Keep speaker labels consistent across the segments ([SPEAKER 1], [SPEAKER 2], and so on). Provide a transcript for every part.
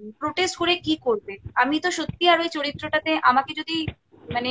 [SPEAKER 1] Protest করে কি করবে? আমি তো সত্যি আর ওই চরিত্রটাতে আমাকে যদি মানে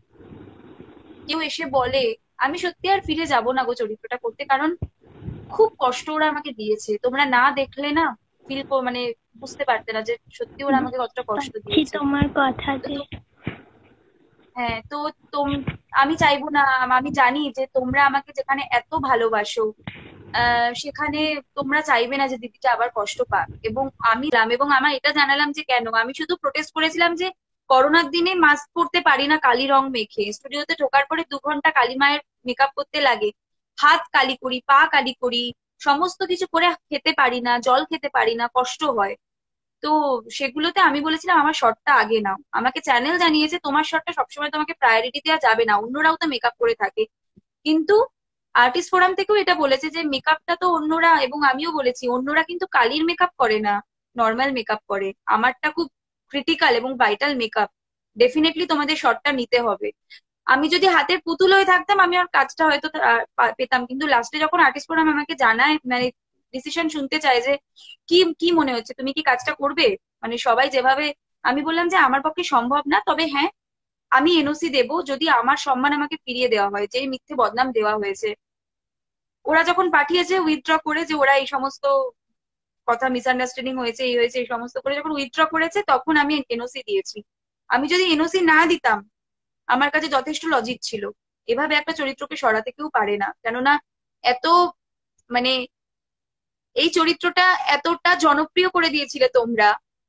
[SPEAKER 1] কেউ এসে বলে, আমি সত্যি আর ফিরে যাব না গো চরিত্রটা করতে। কারণ খুব কষ্ট ওরা আমাকে দিয়েছে, তোমরা না দেখলে না ফিল মানে বুঝতে পারতে না যে সত্যি ওরা আমাকে
[SPEAKER 2] বুঝতে
[SPEAKER 1] কতটা কষ্ট
[SPEAKER 2] পারছি
[SPEAKER 1] দিয়েছে।
[SPEAKER 2] তোমার কথা
[SPEAKER 1] তো
[SPEAKER 2] যে
[SPEAKER 1] হ্যাঁ, তো তোম আমি চাইবো না, আমি জানি যে তোমরা আমাকে যেখানে এত ভালোবাসো, সেখানে তোমরা চাইবে না যে দিদিটা আবার কষ্ট পাক। এবং এবং আমার এটা জানালাম যে কেন আমি শুধু প্রোটেস্ট করেছিলাম যে করোনার দিনে মাস্ক পরতে পারি না কালি রং মেখে, স্টুডিওতে ঢোকার পরে 2 ঘন্টা কালী মায়ের মেকআপ করতে লাগে, হাত কালি করি, পা কালি করি, সমস্ত কিছু করে খেতে পারি না, জল খেতে পারি না, কষ্ট হয়। তো সেগুলোতে আমি বলেছিলাম আমার শটটা আগে নাও। আমাকে চ্যানেল জানিয়েছে তোমার শটটা সবসময় তোমাকে প্রায়োরিটি দেওয়া যাবে না, অন্যরাও তো মেকআপ করে থাকে। কিন্তু আর্টিস্ট ফোরাম থেকেও এটা বলেছে যে মেকআপটা তো অন্যরা, এবং আমিও বলেছি অন্যরা কিন্তু কালির মেকআপ করে না, নর্মাল মেকআপ করে। আমারটা খুব ক্রিটিক্যাল এবং ভাইটাল মেকআপ, ডেফিনেটলি তোমাদের শটটা নিতে হবে। আমি যদি হাতের পুতুল হয়ে থাকতাম আমি আর কাজটা হয়তো পেতাম, কিন্তু লাস্টে যখন আর্টিস্ট ফোরাম আমাকে জানায়, মানে ডিসিশন শুনতে চায় যে কি কি মনে হচ্ছে, তুমি কি কাজটা করবে, মানে সবাই যেভাবে, আমি বললাম যে আমার পক্ষে সম্ভব না, তবে হ্যাঁ আমি এনওসি দেবো যদি আমার সম্মান আমাকে ফিরিয়ে দেওয়া হয়, যে মিথ্যে বদনাম দেওয়া হয়েছে। ওরা যখন পাঠিয়েছে উইথড্র করে, যে ওরা এই সমস্ত কথা, মিসআন্ডারস্ট্যান্ডিং হয়েছে, এই হয়েছে, এই সমস্ত করে যখন উইথড্র করেছে, তখন আমি এনওসি দিয়েছি। আমি যদি এনওসি না দিতাম, আমার কাছে যথেষ্ট লজিক ছিল। এভাবে একটা চরিত্রকে সরাতে কেউ পারে না, কেননা এত মানে এই চরিত্রটা এতটা জনপ্রিয় করে দিয়েছিলে তোমরা,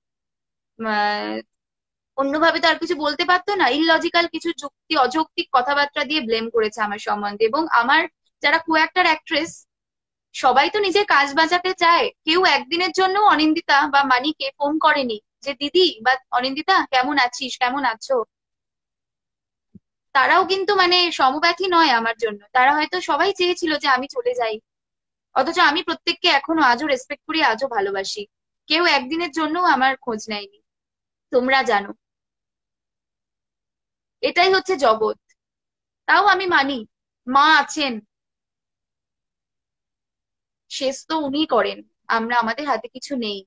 [SPEAKER 1] আহ, অন্যভাবে তো আর কিছু বলতে পারতো না, ইললজিক্যাল কিছু যুক্তি অযৌক্তিক কথাবার্তা দিয়ে ব্লেম করেছে আমার সম্বন্ধে। এবং আমার যারা কো অ্যাক্টর অ্যাক্ট্রেস, সবাই তো নিজের কাজ বাঁচাতে চায়, কেউ একদিনের জন্য অনিন্দিতা বা মানিকে ফোন করেনি যে দিদি বা অনিন্দিতা কেমন আছিস, কেমন আছো। তারাও কিন্তু মানে সমব্যথী নয় আমার জন্য, তারা হয়তো সবাই চেয়েছিল যে আমি চলে যাই। অথচ আমি প্রত্যেককে এখনো আজও রেসপেক্ট করি, আজও ভালোবাসি। কেউ একদিনের জন্য আমার খোঁজ নেয়নি, তোমরা জানো। এটাই হচ্ছে জগৎ। তাও আমি মানি, মা আছেন, শেষ তো উনিই করেন, আমরা আমাদের হাতে কিছু নেই।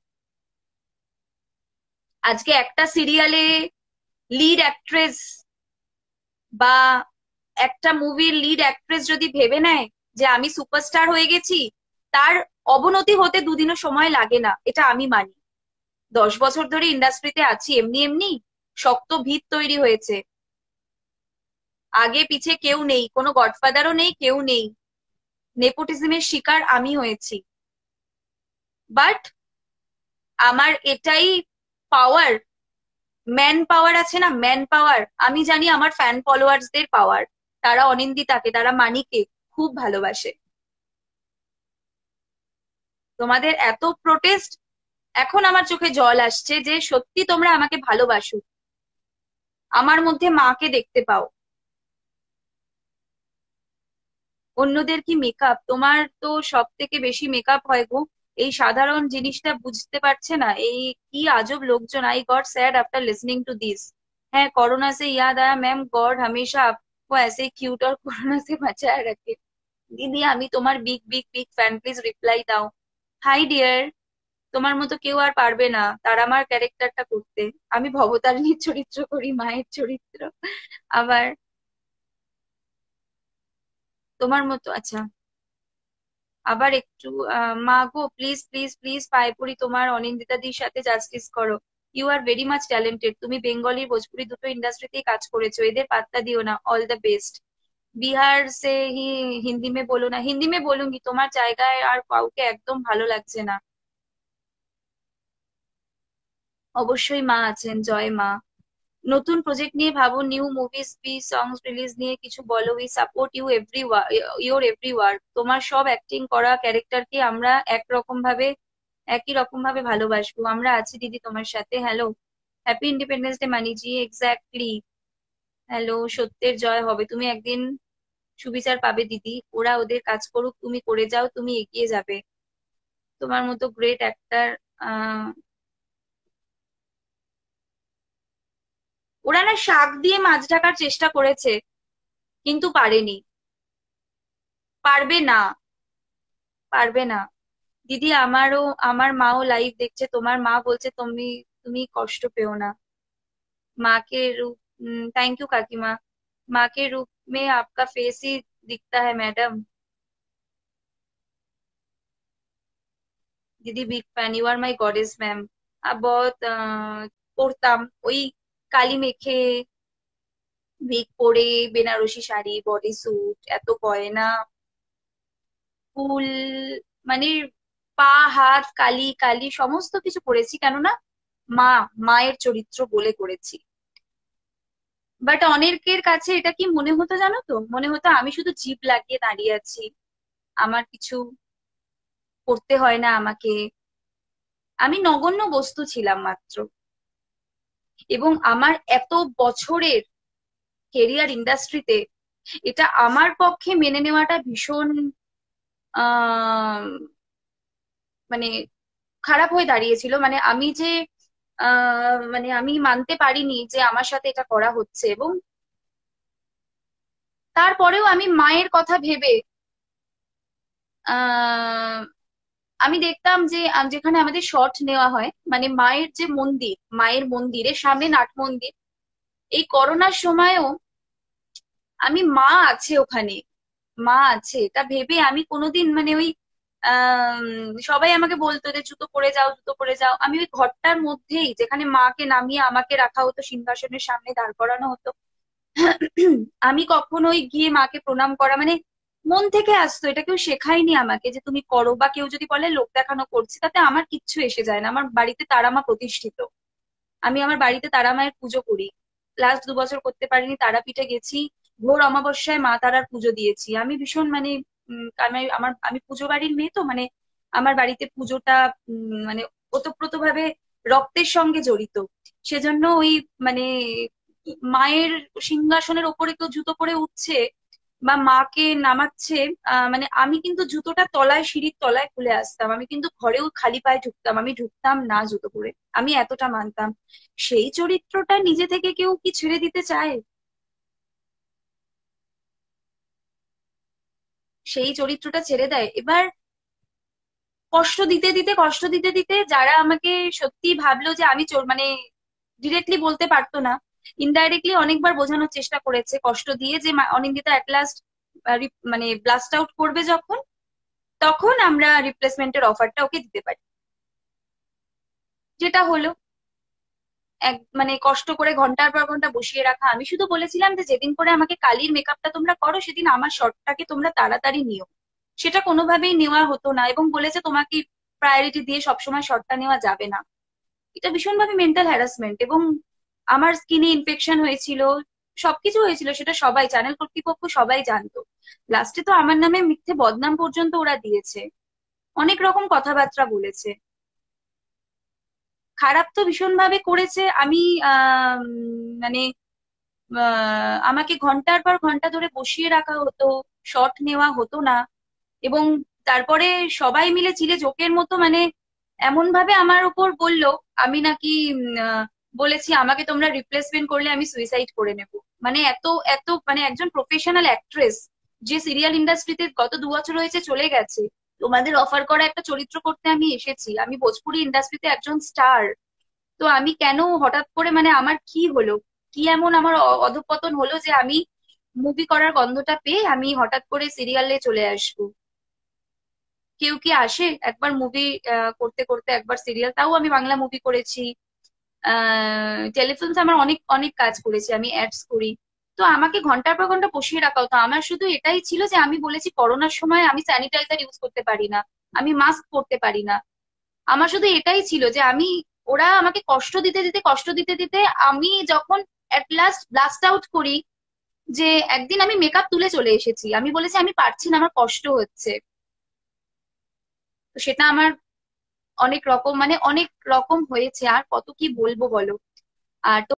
[SPEAKER 1] আজকে একটা সিরিয়ালে লিড অ্যাক্ট্রেস বা একটা মুভির লিড অ্যাক্ট্রেস যদি ভেবে নেয় যে আমি সুপারস্টার হয়ে গেছি, তার অবনতি হতে দুদিনও সময় লাগে না, এটা আমি মানি। 10 বছর ধরে ইন্ডাস্ট্রিতে আছি, এমনি এমনি শক্ত ভিত তৈরি হয়েছে। আগে পিছে কেউ নেই, কোনো গডফাদারও নেই, কেউ নেই। নেপোটিজমের শিকার আমি হয়েছি, বাট আমার এটাই পাওয়ার, ম্যান পাওয়ার আছে না, ম্যান পাওয়ার। আমি জানি আমার ফ্যান ফলোয়ার্সদের পাওয়ার, তারা অনিন্দিতাকে, তারা মানিকে খুব ভালোবাসে। তোমাদের এত প্রোটেস্ট, এখন আমার চোখে জল আসছে যে সত্যি তোমরা আমাকে ভালোবাসো, আমার মধ্যে মাকে দেখতে পাও। অন্যদের কি মেকআপ, তোমার তো সব থেকে বেশি মেকআপ হয় গো। এই সাধারণ জিনিসটা বুঝতে পারছে না, এই কি আজব লোকজন। I got sad after listening to this. है कोरोना से याद आया मैम, गॉड हमेशा आपको ऐसे क्यूट और कोरोना से बचाए रखे। দিদি আমি তোমার big big big fan, please reply দাও। Hi dear. তোমার মতো কেউ আর পারবে না তার আমার ক্যারেক্টারটা করতে। আমি ভবতারিণীর চরিত্র করি, মায়ের চরিত্র। আবার তোমার মতো, আচ্ছা, আবার একটু মা গো প্লিজ প্লিজ প্লিজ পায়ে পড়ি তোমার, অনিন্দিতা দির সাথে জাস্টিস করো। You are very much talented, তুমি বেঙ্গলি ভোজপুরি দুটো ইন্ডাস্ট্রিতেই কাজ করেছো, এদের পাত্তা দিও না। All the best. বিহার সে হি হিন্দি মে বলো না, হিন্দি মে বলুঙ্গি, তোমার জায়গায় আর কাউকে একদম ভালো লাগছে না। অবশ্যই মা আছেন, জয় মা। নতুন প্রজেক্ট নিয়ে ভাবো, নিউ মুভিজ বি সংস রিলিজ নিয়ে কিছু বলো, we support you every your every work. তোমার সব অ্যাক্টিং করা ক্যারেক্টারকে আমরা একই রকম ভাবে ভালোবাসবো, আমরা আছি দিদি তোমার সাথে। হ্যালো, হ্যাপি ইন্ডিপেন্ডেন্স ডে মানিজি, এক্স্যাক্টলি। হ্যালো, সত্যের জয় হবে, তুমি একদিন সুবিচার পাবে দিদি, ওরা ওদের কাজ করুক, তুমি করে যাও, তুমি এগিয়ে যাবে। তোমার মতো গ্রেট অ্যাক্টার, আহ ওরা না শাক দিয়ে মাছ ঢাকার চেষ্টা করেছে, কিন্তু পারেনি, পারবে না, পারবে না। দিদি, আমারও, আমার মাও লাইভ দেখছে, তোমার মা বলছে তুমি তুমি কষ্ট পেও না। माँ के रूप। थैंक यू काकीमा। माँ के रूप में आपका फेस ही दिखता है मैडम। दीदी big fan, you are my goddess ma'am. अब बहुत পড়তাম ওই কালি মেখে, মেঘ পরে, বেনারসি শাড়ি, বডি স্যুট, এত গয়না, ফুল, মানে পা হাত কালি কালি সমস্ত কিছু করেছি, কেননা মা, মায়ের চরিত্র বলে করেছি। বাট অনেকের কাছে এটা কি মনে হতো জানো তো, মনে হতো আমি শুধু জিভ লাগিয়ে দাঁড়িয়ে আছি, আমার কিছু করতে হয় না আমাকে, আমি নগণ্য বস্তু ছিলাম মাত্র। এবং আমার এত বছরের কেরিয়ার ইন্ডাস্ট্রিতে এটা আমার পক্ষে মেনে নেওয়াটা ভীষণ আহ মানে খারাপ হয়ে দাঁড়িয়েছিল। মানে আমি যে মানে আমি মানতে পারিনি যে আমার সাথে এটা করা হচ্ছে। এবং তারপরেও আমি মায়ের কথা ভেবে আহ আমি দেখতাম যে যেখানে আমাদের শর্ট নেওয়া হয়, মানে মায়ের যে মন্দির, মায়ের মন্দিরের সামনে নাট মন্দির, এই করোনার সময়ও আমি মা আছে ওখানে, মা আছে এটা ভেবে আমি কোনোদিন মানে ওই আহ সবাই আমাকে বলতো যে জুতো পরে যাও, জুতো পরে যাও, আমি ওই ঘরটার মধ্যেই যেখানে মাকে নামিয়ে আমাকে রাখা হতো, সিংহাসনের সামনে দাঁড় করানো হতো, আমি কখনোই গিয়ে মাকে প্রণাম করা মানে মন থেকে আসতো। এটা কেউ শেখায়নি আমাকে যে তুমি করো, বা কেউ যদি বলে লোক দেখানো করছি, তাতে আমার কিচ্ছু এসে যায় না। আমার বাড়িতে তারা মা প্রতিষ্ঠিত, আমি আমার বাড়িতে তারা মায়ের পুজো করি। লাস্ট 2 বছর করতে পারিনি, তারাপীঠে গেছি, ভোর অমাবস্যায় মা তারার পুজো দিয়েছি। আমি ভীষণ মানে আমি পুজো বাড়ির মেয়ে, তো মানে আমার বাড়িতে পুজোটা মানে ওতপ্রোতভাবে রক্তের সঙ্গে জড়িত। সেজন্য ওই মানে মায়ের সিংহাসনের ওপরে কেউ জুতো পরে উঠছে বা মাকে নামাচ্ছে, মানে আমি কিন্তু জুতোটা তলায়, সিঁড়ির তলায় খুলে আসতাম, আমি কিন্তু ঘরেও খালি পায়ে ঢুকতাম, আমি ঢুকতাম না জুতো পরে। আমি এতটা মানতাম। সেই চরিত্রটা নিজে থেকে কেউ কি ছেড়ে দিতে চায়? সেই চরিত্রটা ছেড়ে দেয়। এবার কষ্ট দিতে দিতে, কষ্ট দিতে দিতে যারা আমাকে সত্যি ভাবলো যে আমি মানে ডিরেক্টলি বলতে পারতো না, ইনডাইরেক্টলি অনেকবার বোঝানোর চেষ্টা করেছে কষ্ট দিয়ে, যে অনিন্দিতা অ্যাট লাস্ট মানে ব্লাস্ট আউট করবে যখন, তখন আমরা রিপ্লেসমেন্টের অফারটা ওকে দিতে পারি। যেটা হলো, এক মানে কষ্ট করে ঘন্টার পর ঘন্টা বসিয়ে রাখা। আমি শুধু বলেছিলাম যে যেদিন করে আমাকে কালির মেকআপটা তোমরা করো, সেদিন আমার শটটাকে তোমরা তাড়াতাড়ি নিও। সেটা কোনোভাবেই নেওয়া হতো না, এবং বলেছে তোমাকে প্রায়োরিটি দিয়ে সবসময় শটটা নেওয়া যাবে না। এটা ভীষণভাবে মেন্টাল হ্যারাসমেন্ট। এবং আমার স্কিনে ইনফেকশন হয়েছিল, সবকিছু হয়েছিল, সেটা সবাই, চ্যানেল কর্তৃপক্ষ সবাই জানতো। লাস্টে তো আমার নামে মিথ্যে বদনাম পর্যন্ত ওরা দিয়েছে, অনেক রকম কথাবার্তা বলেছে। খারাপ তো ভীষণ ভাবে করেছে। আমি মানে আমাকে ঘন্টার পর ঘন্টা ধরে বসিয়ে রাখা হতো, শট নেওয়া হতো না। এবং তারপরে সবাই মিলে চিলে জোকের মতো মানে এমন ভাবে আমার উপর বলল, আমি নাকি বলেছি আমাকে তোমরা রিপ্লেসমেন্ট করলে আমি সুইসাইড করে নেব। মানে এত এত মানে একজন প্রফেশনাল অ্যাক্ট্রেস, যে সিরিয়াল ইন্ডাস্ট্রিতে গত 2 বছর হয়েছে চলে গেছে, তোমাদের অফার করা একটা চরিত্র করতে আমি এসেছি, আমি ভোজপুরি ইন্ডাস্ট্রিতে একজন স্টার। তো আমি কেন হঠাৎ করে, মানে আমার কি হলো, কি এমন আমার অধঃপতন হলো যে আমি মুভি করার গন্ধটা পেয়ে আমি হঠাৎ করে সিরিয়ালে চলে আসবো? কেউ কি আসে একবার মুভি করতে করতে একবার সিরিয়াল? তাও আমি বাংলা মুভি করেছি, টেলিফিল্মস আমার অনেক অনেক কাজ করেছি, আমি অ্যাডস করি। তো আমাকে ঘন্টার পর ঘন্টা বসিয়ে রাখা হতো। আমার শুধু এটাই ছিল যে আমি বলেছি করোনার সময় আমি স্যানিটাইজার ইউজ করতে পারি না, আমি মাস্ক পরতে পারি না। আমার শুধু এটাই ছিল যে আমি, ওরা আমাকে কষ্ট দিতে দিতে, কষ্ট দিতে দিতে আমি যখন এট লাস্ট ব্লাস্ট আউট করি, যে একদিন আমি মেকআপ তুলে চলে এসেছি, আমি বলেছি আমি পারছি না, আমার কষ্ট হচ্ছে। তো সেটা আমার অনেক রকম মানে অনেক রকম হয়েছে, আর কত কি বলবো বলো। আর